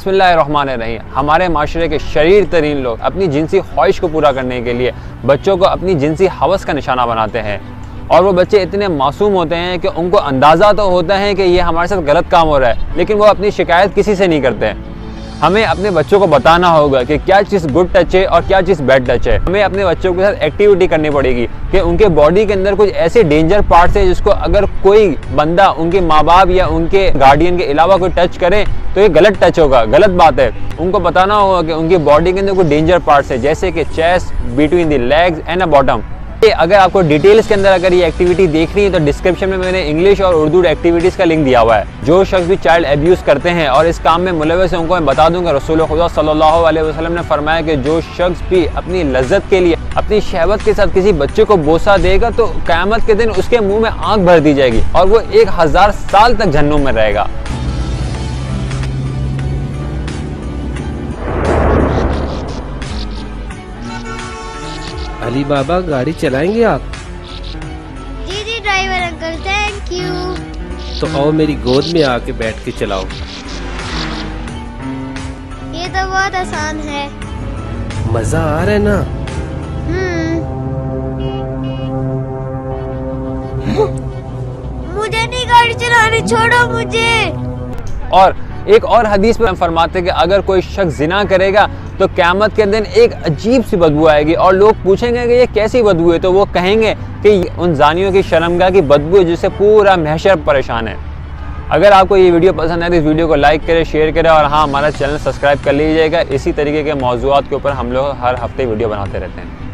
बिस्मिल्लाहिर्रहमानिर्रहीम। हमारे माशरे के शरीर तरीन लोग अपनी जिनसी ख्वाहिश को पूरा करने के लिए बच्चों को अपनी जिनसी हवस का निशाना बनाते हैं, और वो बच्चे इतने मासूम होते हैं कि उनको अंदाज़ा तो होता है कि ये हमारे साथ गलत काम हो रहा है, लेकिन वो अपनी शिकायत किसी से नहीं करते हैं। हमें अपने बच्चों को बताना होगा कि क्या चीज़ गुड टच है और क्या चीज़ बैड टच है। हमें अपने बच्चों के साथ एक्टिविटी करनी पड़ेगी कि उनके बॉडी के अंदर कुछ ऐसे डेंजर पार्ट्स है जिसको अगर कोई बंदा उनके माँ बाप या उनके गार्डियन के अलावा कोई टच करे तो ये गलत टच होगा, गलत बात है। उनको बताना होगा कि उनकी बॉडी के अंदर कुछ डेंजर पार्ट्स है, जैसे कि chest, between the legs and a bottom. अगर आपको डिटेल्स के अंदर अगर ये एक्टिविटी देखनी है तो डिस्क्रिप्शन में मैंने इंग्लिश और उर्दू एक्टिविटीज़ का लिंक दिया हुआ है। जो शख्स भी चाइल्ड एब्यूज़ करते हैं और इस काम में मुलव्वस है उनको मैं बता दूंगा, रसूल खुदा सल्लल्लाहु अलैहि वसल्लम ने फरमाया कि जो शख्स भी अपनी लज्जत के लिए अपनी शहवत के साथ किसी बच्चे को बोसा देगा तो क़यामत के दिन उसके मुँह में आँख भर दी जाएगी और वो 1000 साल तक जहन्नुम में रहेगा। अली बाबा गाड़ी चलाएंगे आप? जी जी ड्राइवर अंकल, थैंक यू। तो आओ मेरी गोद में आके बैठ के चलाओ। ये तो बहुत आसान है। मजा आ रहा है ना? मुझे नहीं गाड़ी चलानी, छोड़ो मुझे। और एक और हदीस में फरमाते कि अगर कोई शख्स जिना करेगा तो क़यामत के दिन एक अजीब सी बदबू आएगी और लोग पूछेंगे कि ये कैसी बदबू है, तो वो कहेंगे कि उन जानियों की शर्मगाह की बदबू है जिससे पूरा महशर परेशान है। अगर आपको ये वीडियो पसंद है तो इस वीडियो को लाइक करें, शेयर करें और हाँ, हमारा चैनल सब्सक्राइब कर लीजिएगा। इसी तरीके के मौज़ूआत के ऊपर हम लोग हर हफ्ते वीडियो बनाते रहते हैं।